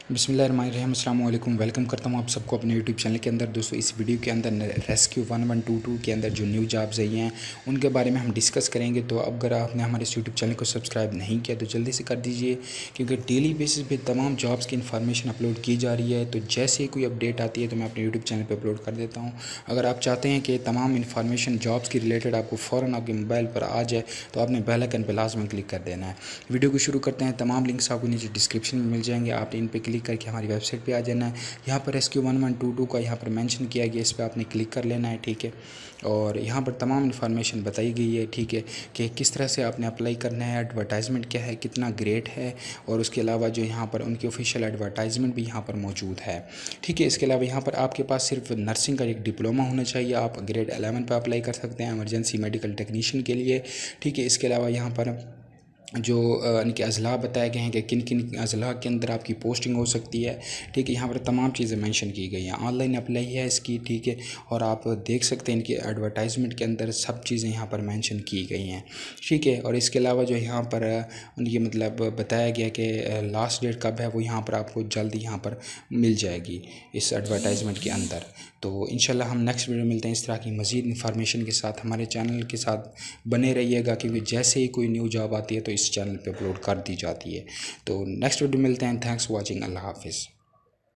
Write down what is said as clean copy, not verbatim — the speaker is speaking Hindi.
बिस्मिल्लाहिर्रहमानिर्रहीम, अस्सलाम वालेकुम। वेलकम करता हूँ आप सबको अपने यूट्यूब चैनल के अंदर। दोस्तों, इस वीडियो के अंदर रेस्क्यू 1122 के अंदर जो न्यू जॉब्स आई हैं उनके बारे में हम डिस्कस करेंगे। तो अगर आपने हमारे इस यूट्यूब चैनल को सब्सक्राइब नहीं किया तो जल्दी से कर दीजिए, क्योंकि डेली बेसिस पे तमाम जॉब्स की इन्फॉर्मेशन अपलोड की जा रही है। तो जैसे ही कोई अपडेट आती है तो मैं अपने यूट्यूब चैनल पर अपलोड कर देता हूँ। अगर आप चाहते हैं कि तमाम इन्फॉर्मेशन जॉब्स की रिलेटेड आपको फ़ौरन आपके मोबाइल पर आ जाए तो आपने बेल आइकन पर लाजमी क्लिक कर देना है। वीडियो को शुरू करते हैं। तमाम लिंक्स आपको नीचे डिस्क्रिप्शन में मिल जाएंगे, आप इन पर क्लिक करके हमारी वेबसाइट पे आ जाना है। यहाँ पर रेस्क्यू 1122 का यहाँ पर मेंशन किया गया, इस पर आपने क्लिक कर लेना है, ठीक है। और यहाँ पर तमाम इन्फॉर्मेशन बताई गई है, ठीक है, कि किस तरह से आपने अप्लाई करना है, एडवर्टाइजमेंट क्या है, कितना ग्रेड है, और उसके अलावा जो यहाँ पर उनकी ऑफिशियल एडवर्टाइजमेंट भी यहाँ पर मौजूद है, ठीक है। इसके अलावा यहाँ पर आपके पास सिर्फ नर्सिंग का एक डिप्लोमा होना चाहिए। आप ग्रेड 11 पर अप्लाई कर सकते हैं एमरजेंसी मेडिकल टेक्नीशियन के लिए, ठीक है। इसके अलावा यहाँ पर जो इनके अज़ला बताए गए हैं कि किन किन अज़ला के अंदर आपकी पोस्टिंग हो सकती है, ठीक है। यहाँ पर तमाम चीज़ें मेंशन की गई हैं। ऑनलाइन अप्लाई है इसकी, ठीक है। और आप देख सकते हैं इनकी एडवर्टाइजमेंट के अंदर सब चीज़ें यहाँ पर मेंशन की गई हैं, ठीक है। और इसके अलावा जो यहाँ पर उनकी मतलब बताया गया कि लास्ट डेट कब है, वो यहाँ पर आपको जल्दी यहाँ पर मिल जाएगी इस एडवर्टाइजमेंट के अंदर। तो इंशाल्लाह हम नेक्स्ट वीडियो मिलते हैं इस तरह की मज़ीद इन्फॉर्मेशन के साथ। हमारे चैनल के साथ बने रहिएगा, क्योंकि जैसे ही कोई न्यू जॉब आती है तो इस चैनल पे अपलोड कर दी जाती है। तो नेक्स्ट वीडियो मिलते हैं। Thanks for watching. अल्लाह हाफिज़।